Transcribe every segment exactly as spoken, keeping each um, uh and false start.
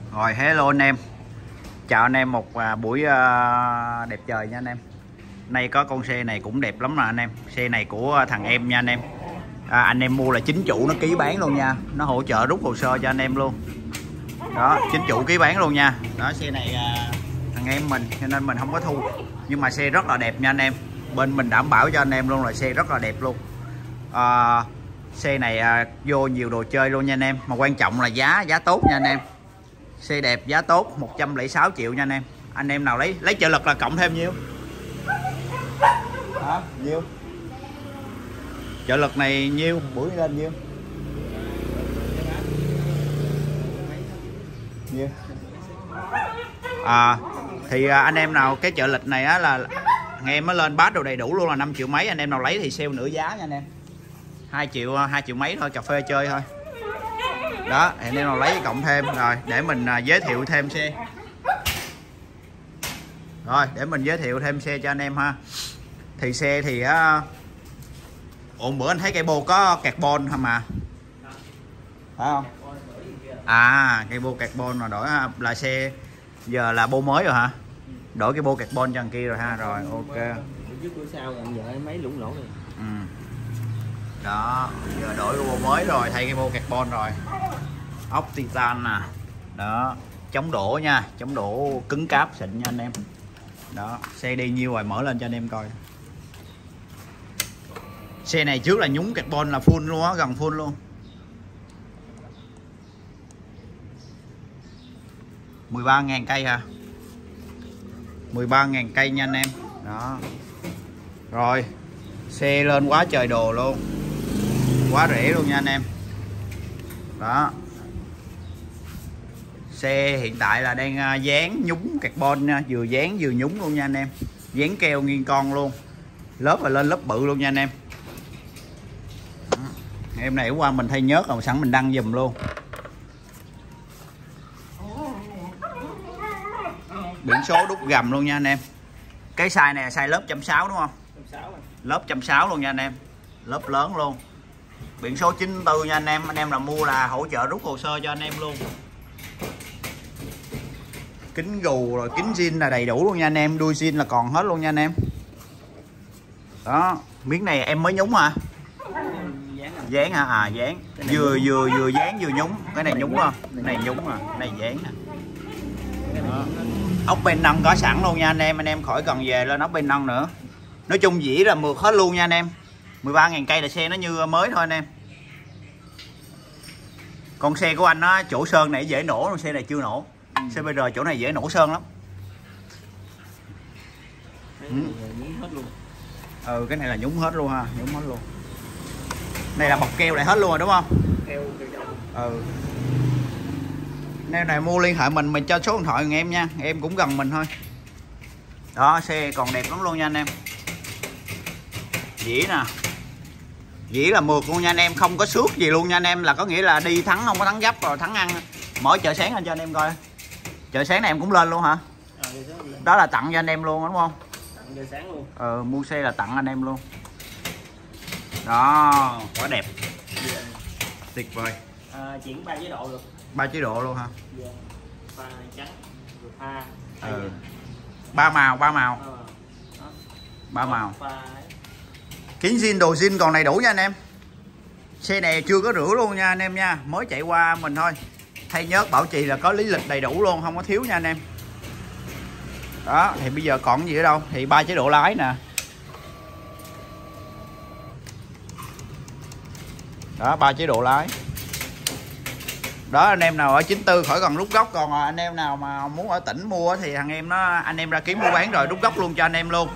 Rồi hello anh em. Chào anh em một à, buổi à, đẹp trời nha anh em. Nay có con xe này cũng đẹp lắm nè anh em. Xe này của thằng em nha anh em. à, Anh em mua là chính chủ nó ký bán luôn nha. Nó hỗ trợ rút hồ sơ cho anh em luôn. Đó, chính chủ ký bán luôn nha. Đó, xe này à, thằng em mình cho nên mình không có thu. Nhưng mà xe rất là đẹp nha anh em. Bên mình đảm bảo cho anh em luôn là xe rất là đẹp luôn. à, Xe này à, vô nhiều đồ chơi luôn nha anh em. Mà quan trọng là giá, giá tốt nha anh em. Xe đẹp giá tốt, một trăm lẻ sáu triệu nha anh em. Anh em nào lấy lấy trợ lực là cộng thêm nhiêu? Hả? Nhiêu? Trợ lực này nhiêu? Bữa lên nhiêu? Nhiêu? À thì anh em nào cái trợ lực này á là ngày em mới lên bát đồ đầy đủ luôn là năm triệu mấy. Anh em nào lấy thì sale nửa giá nha anh em. hai triệu hai triệu mấy thôi, cà phê chơi thôi. Đó, anh em nào lấy cộng thêm. Rồi để mình à, giới thiệu thêm xe. Rồi để mình giới thiệu thêm xe cho anh em ha. Thì xe thì á, ủa bữa anh thấy cây bô có carbon hả mà, phải không? À cây bô carbon mà đổi là xe giờ là bô mới rồi hả? Đổi cái bô carbon cho thằng kia rồi ha. Rồi ok. Trước bữa sau giờ mấy lủng lỗ rồi. Ừ. Đó, giờ đổi cái bô mới rồi, thay cái bô carbon rồi. Ốc titan nè. Đó, chống đổ nha, chống đổ cứng cáp xịn nha anh em. Đó, xe đi nhiêu rồi mở lên cho anh em coi. Xe này trước là nhúng carbon là full luôn á, gần full luôn. mười ba ngàn cây ha. mười ba ngàn cây nha anh em. Đó. Rồi, xe lên quá trời đồ luôn. Quá rẻ luôn nha anh em. Đó. Xe hiện tại là đang dán nhúng carbon nha, vừa dán vừa nhúng luôn nha anh em. Dán keo nghiêng con luôn. Lớp là lên lớp bự luôn nha anh em. Em này qua mình thay nhớt rồi sẵn mình đăng giùm luôn. Biển số đúc gầm luôn nha anh em. Cái size này là size lớp một trăm sáu mươi đúng không? Lớp một trăm sáu mươi luôn nha anh em. Lớp lớn luôn. Biển số chín tư nha anh em. Anh em là mua là hỗ trợ rút hồ sơ cho anh em luôn. Kính gù rồi kính zin là đầy đủ luôn nha anh em. Đuôi zin là còn hết luôn nha anh em. Đó, miếng này em mới nhúng hả? Dán hả? À dán. Vừa vừa vừa dán vừa nhúng. Cái này nhúng không? Cái này nhúng à, cái này dán nè. Đó. Ốc bên nâng có sẵn luôn nha anh em. Anh em khỏi cần về lên ốc bên nâng nữa. Nói chung dĩ là mượt hết luôn nha anh em. mười ba ngàn cây là xe nó như mới thôi anh em. Con xe của anh á, chỗ sơn này dễ nổ, xe này chưa nổ. Ừ. xê bê rờ chỗ này dễ nổ sơn lắm. Ừ. Ừ, cái này là nhúng hết luôn ha, nhúng hết luôn. Này là bọc keo lại hết luôn rồi đúng không? Keo, keo dầu. Ừ. Nếu này mua liên hệ mình, mình cho số điện thoại em nha, em cũng gần mình thôi. Đó, xe còn đẹp lắm luôn nha anh em. Dĩ nè. Dĩ là mượt luôn nha anh em, không có xước gì luôn nha anh em, là có nghĩa là đi thắng không có thắng gấp rồi thắng ăn. Mở chợ sáng lên cho anh em coi. Chợ sáng này em cũng lên luôn hả? À, đó là tặng cho anh em luôn đúng không? Tặng chợ sáng luôn. Ờ, mua xe là tặng anh em luôn. Đó, quá đẹp. Yeah. Tuyệt vời. À, chuyển ba chế độ được. Ba chế độ luôn hả? Yeah. Pha trắng, rồi pha. Ừ. Ba màu, ba màu. Đó. Ba màu. Pha... Kính zin đồ zin còn đầy đủ nha anh em. Xe này chưa có rửa luôn nha anh em nha, mới chạy qua mình thôi. Thay nhớt bảo trì là có lý lịch đầy đủ luôn, không có thiếu nha anh em. Đó, thì bây giờ còn gì ở đâu? Thì ba chế độ lái nè. Đó, ba chế độ lái. Đó, anh em nào ở chín tư khỏi cần rút gốc, còn anh em nào mà muốn ở tỉnh mua thì thằng em nó anh em ra kiếm mua bán rồi rút gốc luôn cho anh em luôn.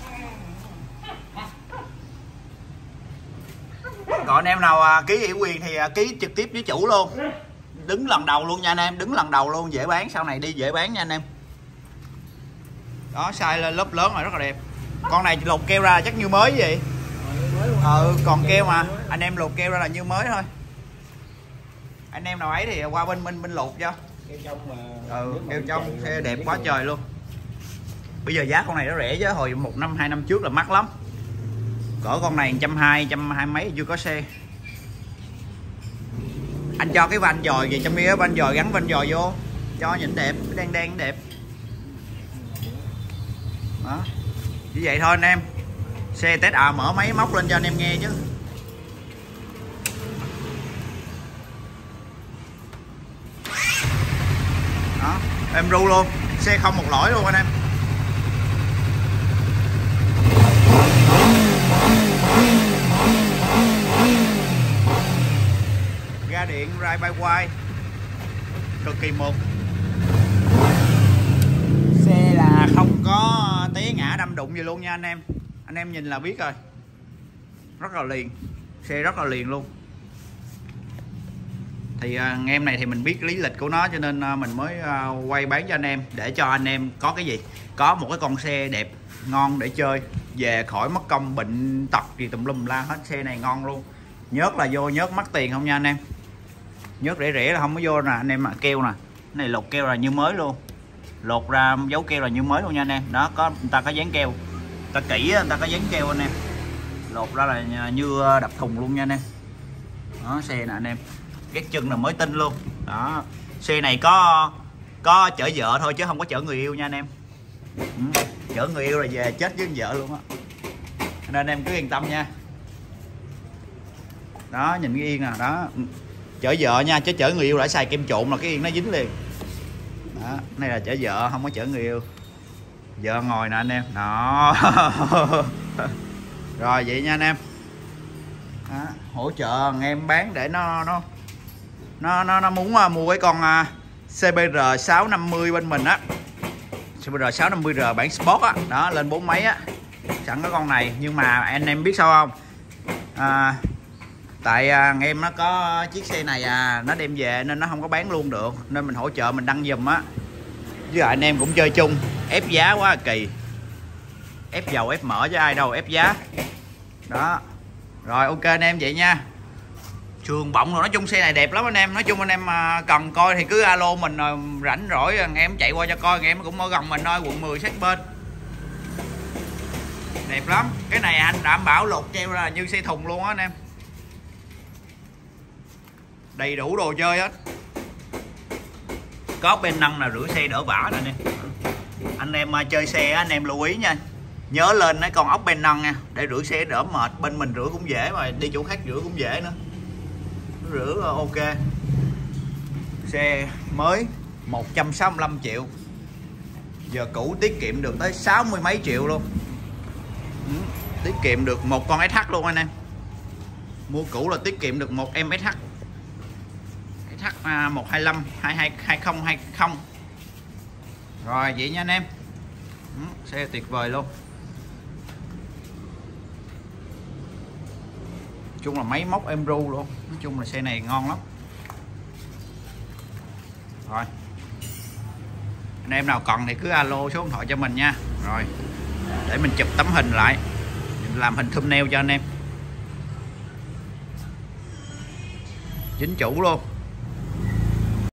Còn anh em nào ký ủy quyền thì ký trực tiếp với chủ luôn. Đứng lần đầu luôn nha anh em, đứng lần đầu luôn, dễ bán, sau này đi dễ bán nha anh em. Đó, size lên lớp lớn rồi rất là đẹp. Con này lột keo ra chắc như mới vậy. Ừ, còn keo mà, anh em lột keo ra là như mới thôi. Anh em nào ấy thì qua bên bên bên lột cho. Keo trong mà. Ừ, keo trong xe đẹp quá trời luôn. Bây giờ giá con này nó rẻ chứ hồi một năm hai năm trước là mắc lắm. Cỡ con này một trăm hai mươi, một trăm hai mươi mấy chưa có xe. Anh cho cái van dòi gì trong kia, van dòi gắn van dòi vô. cho nhìn đẹp, đen đen đẹp đó. Như vậy thôi anh em. Xe test à mở máy móc lên cho anh em nghe chứ. Đó, em ru luôn, xe không một lỗi luôn anh em. Ga điện ride by wire cực kỳ mượt. Xe là không có té ngã đâm đụng gì luôn nha anh em. Anh em nhìn là biết rồi, rất là liền, xe rất là liền luôn. Thì anh em này thì mình biết lý lịch của nó cho nên mình mới quay bán cho anh em, để cho anh em có cái gì, có một cái con xe đẹp ngon để chơi, về khỏi mất công bệnh tật gì tùm lum la hết. Xe này ngon luôn, nhớt là vô, nhớt mắc tiền không nha anh em, nhớt rẻ rẻ là không có vô nè anh em. Mà keo nè, này lột keo là như mới luôn, lột ra dấu keo là như mới luôn nha anh em. Đó, có người ta có dán keo, người ta kỹ người ta có dán keo anh em, lột ra là như đập thùng luôn nha anh em. Đó, xe nè anh em, cái chân là mới tinh luôn. Đó, xe này có có chở vợ thôi chứ không có chở người yêu nha anh em. Ừ, chở người yêu là về chết với vợ luôn á, nên anh em cứ yên tâm nha. Đó, nhìn cái yên nè, đó, chở vợ nha, chứ chở người yêu đã xài kem trộn là cái yên nó dính liền. Đó, này là chở vợ không có chở người yêu. Vợ ngồi nè anh em. Đó. Rồi vậy nha anh em. Đó, hỗ trợ anh em bán để nó nó nó nó, nó muốn uh, mua cái con uh, xê bê rờ sáu năm mươi bên mình á, xê bê rờ sáu năm mươi R bản Sport á, đó lên bốn mấy á, sẵn cái con này. Nhưng mà anh em biết sao không, à, tại à, em nó có chiếc xe này à, nó đem về nên nó không có bán luôn được, nên mình hỗ trợ mình đăng giùm á. Với lại anh em cũng chơi chung, ép giá quá kỳ, ép dầu ép mỡ chứ ai đâu ép giá. Đó, rồi ok anh em vậy nha. Trường bọng rồi, nói chung xe này đẹp lắm anh em. Nói chung anh em mà cần coi thì cứ alo mình, rồi rảnh rỗi anh em chạy qua cho coi. Anh em cũng ở gần mình thôi, quận mười sát bên, đẹp lắm. Cái này anh đảm bảo lột treo ra như xe thùng luôn á anh em, đầy đủ đồ chơi hết. Có bên nâng là rửa xe đỡ vả nè anh em. Anh em chơi xe anh em lưu ý nha, nhớ lên cái con ốc bên nâng nha, để rửa xe đỡ mệt. Bên mình rửa cũng dễ mà đi chỗ khác rửa cũng dễ nữa, rửa ok. Xe mới một trăm sáu mươi lăm triệu, giờ cũ tiết kiệm được tới sáu mươi mấy triệu luôn. Ừ, tiết kiệm được một con ét hát luôn anh em. Mua cũ là tiết kiệm được một em ét hát, ét hát một hai lăm hai hai hai không hai không. Rồi vậy nha anh em. Ừ, xe tuyệt vời luôn. Nói chung là máy móc em ru luôn. Nói chung là xe này ngon lắm. Rồi, anh em nào cần thì cứ alo số điện thoại cho mình nha. Rồi để mình chụp tấm hình lại, mình làm hình thumbnail cho anh em. Chính chủ luôn.